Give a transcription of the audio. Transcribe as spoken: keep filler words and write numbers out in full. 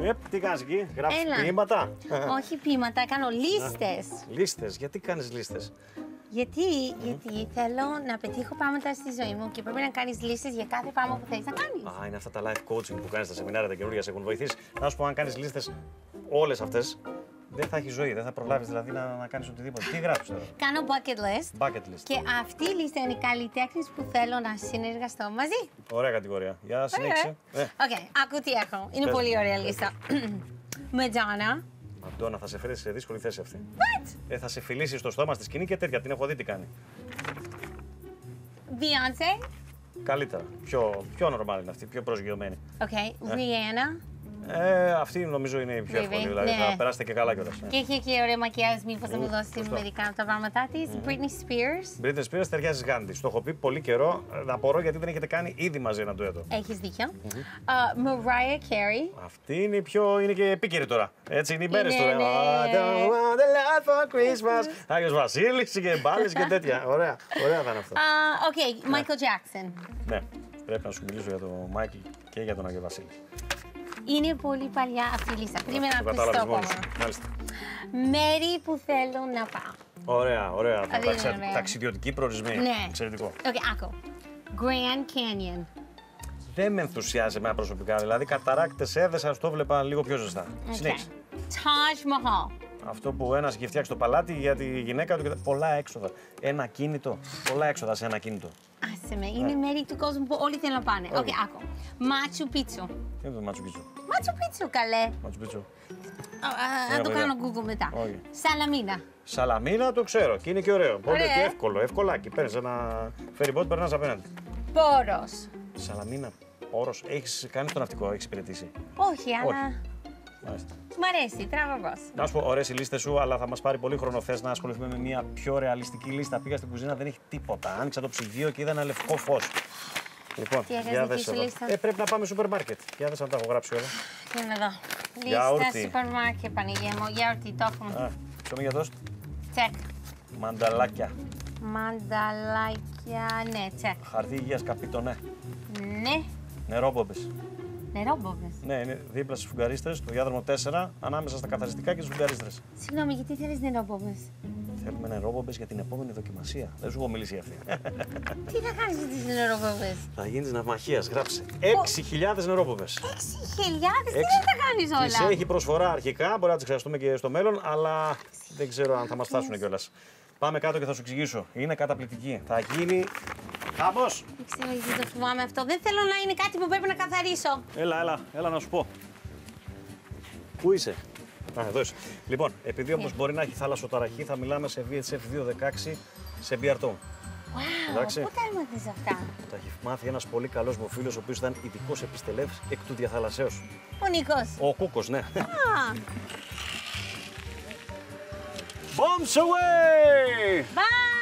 Επ, τι κάνεις εκεί, γράφεις ποίηματα? Όχι ποίηματα, κάνω λίστες. Λίστες, γιατί κάνεις λίστες? Γιατί, mm. γιατί θέλω να πετύχω πράγματα στη ζωή μου και πρέπει να κάνεις λίστες για κάθε πράγμα που θέλεις να κάνεις. Α, είναι αυτά τα life coaching που κάνεις στα σεμινάρια, τα καινούργια σε έχουν βοηθήσει. Να σου πω, αν κάνεις λίστες όλες αυτές, δεν θα έχει ζωή, δεν θα προλάβεις δηλαδή να, να κάνεις οτιδήποτε. Τι γράφεις τώρα? Κάνω bucket list. Bucket list. Και αυτή η λίστα είναι οι καλλιτέχνες που θέλω να συνεργαστώ μαζί. Ωραία κατηγορία. Για συνέχισε. Οκ, okay, άκου τι έχω. Είναι Πες. πολύ ωραία λίστα. Madonna. Μαντώνα, θα σε φέρει σε δύσκολη θέση αυτή. What? Ε, θα σε φιλήσει στο στόμα στη σκηνή και τέτοια. Την έχω δει τι κάνει. Beyoncé. Καλύτερα. Πιο, πιο normal είναι αυτή, πιο προσγειωμένη. Οκ. Okay. Ε. Rihanna. Ε, αυτή νομίζω είναι η πιο εύκολη. Δηλαδή ναι. θα περάσετε και καλά κιόλας. Και έχει και ωραία μακιάζ, μήπως θα μου δώσει μερικά από τα πράγματά της. Mm. Britney Spears. Britney Spears ταιριάζει γάντι. Το έχω πει πολύ καιρό. Να απορώ γιατί δεν έχετε κάνει ήδη μαζί ένα ντουέτο. Έχεις δίκιο. Mm -hmm. uh, Mariah Carey. Αυτή είναι η πιο. Είναι και επίκαιρη τώρα. Έτσι είναι οι μέρες τώρα. I don't want a lot for Christmas. Άγιος Βασίλης και μπάλες και τέτοια. Ωραία. Ωραία θα είναι αυτό. Οκ, uh, okay. Michael Jackson. Ναι. Πρέπει να σου μιλήσω για τον Μάικλ και για τον Άγιο Βασίλη. Είναι πολύ παλιά αυτή η λίστα. Πριν να ακούσει το επόμενο. Μέρη που θέλω να πάω. Ωραία, ωραία. Ταξιδιωτική προορισμή. Ναι. Εξαιρετικό. Οκ, άκου. Grand Canyon. Δεν με ενθουσιάζει εμένα προσωπικά. Δηλαδή, καταράκτες έδεσαν, το βλέπα λίγο πιο ζεστά. Συνέχισε. Taj Mahal. Αυτό που ένας έχει φτιάξει το παλάτι για τη γυναίκα του και πολλά έξοδα. Ένα κίνητο. Πολλά έξοδα σε ένα κίνητο. Άσε με, είναι μέρη του κόσμου που όλοι θέλουν να πάνε. Οκ, άκου. Μάτσου Πίτσου. Τι είναι το Μάτσου Πίτσου? Μάτσου Πίτσου, καλέ. Μάτσου Πίτσου. Να το κάνω Google μετά. Σαλαμίνα. Σαλαμίνα το ξέρω και είναι και ωραίο. Πολύ και εύκολο, ευκολάκι. Παίρνεις ένα ferryboat, περνάς απέναντι. Πόρος. Σαλαμίνα, Πόρος. Έχεις κάνει το ναυτικό, έχεις υπηρετήσει? Όχι, αλλά. Μάλιστα. Μ' αρέσει, τράβα μπρος. Να σου πω, ωραίες οι λίστες σου, αλλά θα μας πάρει πολύ χρόνο. Θες να ασχοληθούμε με μια πιο ρεαλιστική λίστα? Πήγα στην κουζίνα, δεν έχει τίποτα. Άνοιξα το ψυγείο και είδα ένα λευκό φως. Λοιπόν, για δες εδώ. Ε, πρέπει να πάμε σούπερ μάρκετ. Για δες αν τα έχω γράψει όλα. Για να δω. Λίστα σούπερ μάρκετ, Πανηγία μου. Γιαουρτί, το έχουμε. Ψωμί για τόστ. Τσεκ. Μανταλάκια. Μανταλάκια, ναι, τσεκ. Χαρτί υγείας καπιτονέ. Ναι. Νερόμπομπες. Νερόμπομπες. Ναι, είναι δίπλα στις φουγγαρίστρες, το διάδρομο τέσσερα, ανάμεσα στα καθαριστικά και στις φουγγαρίστρες. Συγγνώμη, γιατί θέλεις νερόμπομπες? Θέλουμε νερόμπομπες για την επόμενη δοκιμασία. Δεν σου έχω μιλήσει αυτή. Τι θα κάνεις με τις νερόμπομπες? Θα γίνεις ναυμαχίας, γράψε. έξι χιλιάδες νερόμπομπες. έξι χιλιάδες, τι δεν τα κάνεις όλα? Τις έχει προσφορά αρχικά, μπορεί να τις χρειαστούμε και στο μέλλον, αλλά δεν ξέρω αν θα μας φτάσουν κιόλας. Πάμε κάτω και θα σου εξηγήσω. Είναι καταπληκτική. Θα γίνει χαμός. Δεν ξέρω γιατί το φοβάμαι αυτό. Δεν θέλω να είναι κάτι που πρέπει να καθαρίσω. Έλα, έλα, έλα να σου πω. Πού είσαι? Α, εδώ είσαι. Λοιπόν, επειδή όμως yeah. μπορεί να έχει θαλασσοταραχή, θα μιλάμε σε βι έιτς εφ διακόσια δεκαέξι σε μπι αρ τό. Wow, πού τα έμαθες αυτά? Τα έχει μάθει ένας πολύ καλός μου φίλος, ο οποίος ήταν ειδικός επιστελεύς εκ του διαθαλασσέως. Ο Νίκος. Ο Κούκος, ναι. Ah. Bombs away! Bye!